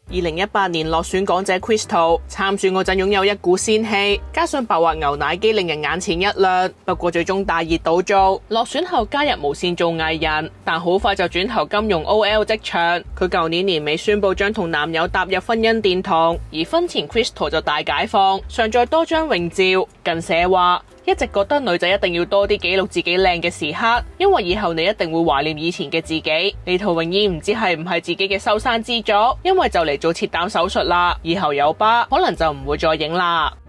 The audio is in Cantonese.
2018年落選港姐 Crystal 參選嗰陣擁有一股仙氣，加上白滑牛奶肌令人眼前一亮，不過最終大熱倒灶，落選後加入無線做藝人，但好快就轉投金融 OL 職場。佢舊年年尾宣布將同男友踏入婚姻殿堂，而婚前 Crystal 就大解放，上載多張泳照。近寫話一直覺得女仔一定要多啲記錄自己靚嘅時刻，因為以後你一定會懷念以前嘅自己。呢套泳衣唔知係唔係自己嘅收山之作，因為就嚟做切膽手術啦，以後有疤可能就唔會再影啦。